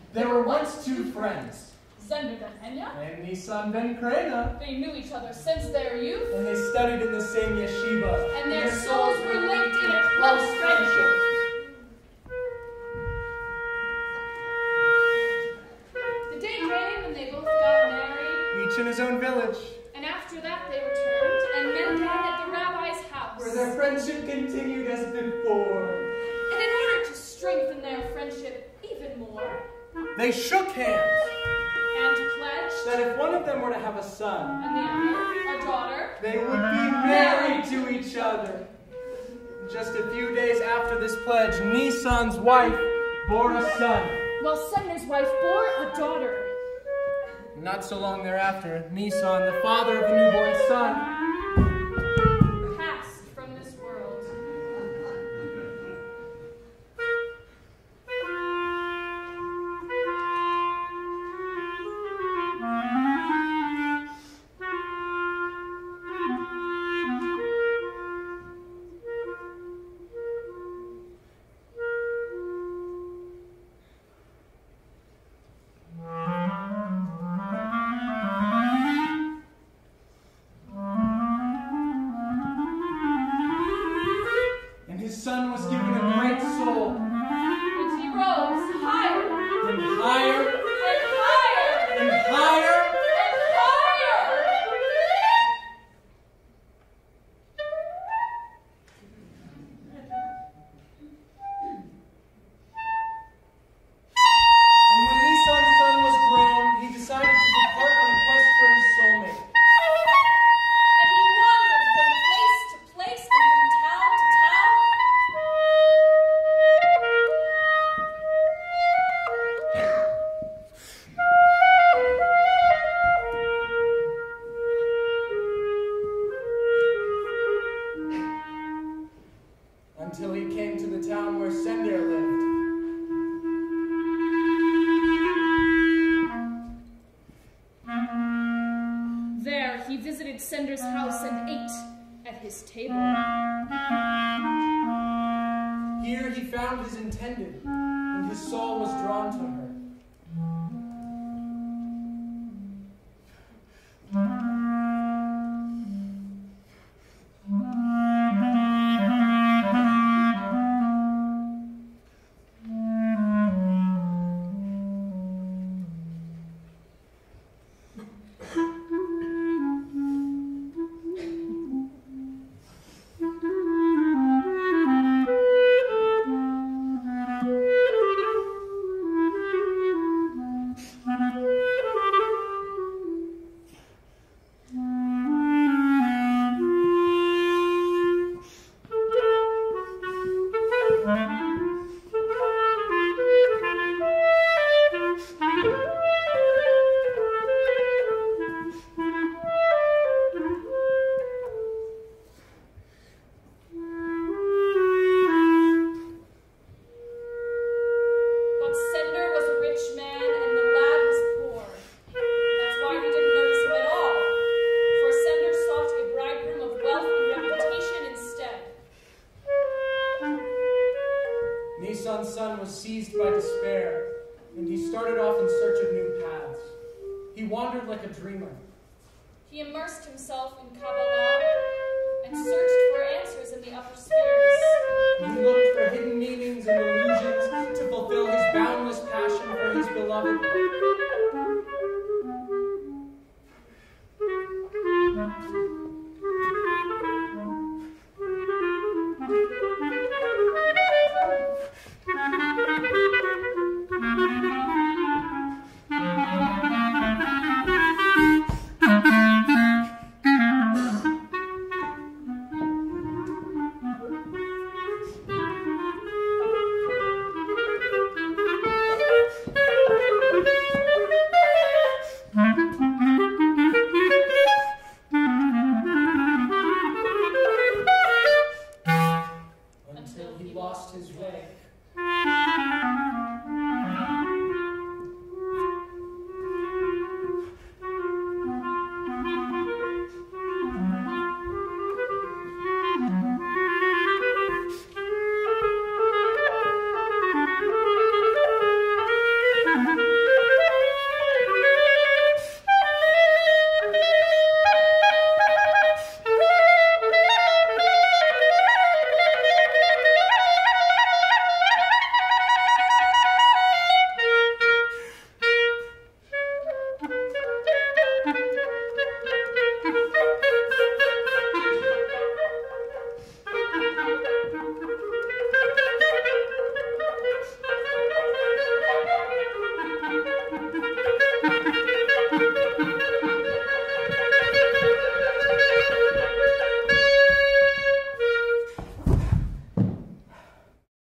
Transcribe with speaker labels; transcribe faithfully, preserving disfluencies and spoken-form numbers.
Speaker 1: There were once two friends,
Speaker 2: Zender Ben-Amots
Speaker 1: and Nisan Ben-Krena.
Speaker 2: They knew each other since their youth,
Speaker 1: And they studied in the same yeshiva.
Speaker 2: and their souls were linked in a close friendship. The day came and they both got married.
Speaker 1: Each in his own village.
Speaker 2: And after that they returned and met again at the rabbi's house.
Speaker 1: Where their friendship continued as before.
Speaker 2: And in order to strengthen their friendship even more,
Speaker 1: They shook hands
Speaker 2: and pledged,
Speaker 1: that if one of them were to have a son,
Speaker 2: and the other a daughter,
Speaker 1: they would be married to each other. Just a few days after this pledge, Nisan's wife bore a son.
Speaker 2: while Sender's wife bore a daughter.
Speaker 1: Not so long thereafter, Nisan, the father of the newborn son,
Speaker 2: Passed from this world.
Speaker 1: his son was given a great soul.
Speaker 2: And he rose higher
Speaker 1: And higher.
Speaker 2: and higher
Speaker 1: And higher.
Speaker 2: and higher.
Speaker 1: And when Nison's son was grown, he decided to depart on a quest for his soulmate.
Speaker 2: And he wandered from place to place and from town to town.
Speaker 1: Until he came to the town where Sender lived.
Speaker 2: There he visited Sender's house and ate at his table.
Speaker 1: Here he found his intended, and his soul was drawn to her.
Speaker 2: But Sender was a rich man and the lad was poor. That's why he didn't notice him at all. For Sender sought a bridegroom of wealth and reputation instead.
Speaker 1: Nison's son was seized by despair, and he started off in search of new paths. He wandered like a dreamer.
Speaker 2: He immersed himself in Kabbalah and searched for answers in the upper spheres.
Speaker 1: He looked for hidden meanings and illusions to fulfill his boundless passion for his beloved.